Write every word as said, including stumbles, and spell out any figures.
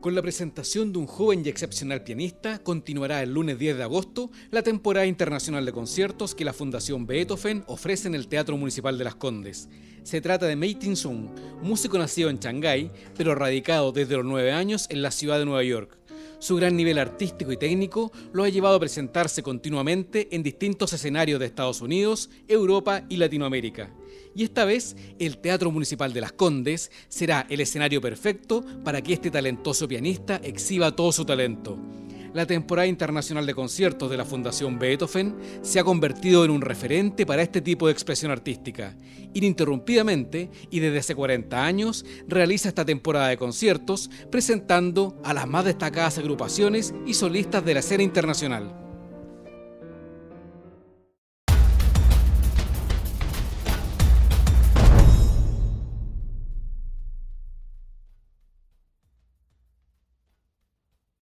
Con la presentación de un joven y excepcional pianista, continuará el lunes diez de agosto la temporada internacional de conciertos que la Fundación Beethoven ofrece en el Teatro Municipal de Las Condes. Se trata de Mei Tin Sung, músico nacido en Shanghái, pero radicado desde los nueve años en la ciudad de Nueva York. Su gran nivel artístico y técnico lo ha llevado a presentarse continuamente en distintos escenarios de Estados Unidos, Europa y Latinoamérica. Y esta vez, el Teatro Municipal de Las Condes será el escenario perfecto para que este talentoso pianista exhiba todo su talento. La temporada internacional de conciertos de la Fundación Beethoven se ha convertido en un referente para este tipo de expresión artística. Ininterrumpidamente, y desde hace cuarenta años, realiza esta temporada de conciertos presentando a las más destacadas agrupaciones y solistas de la escena internacional.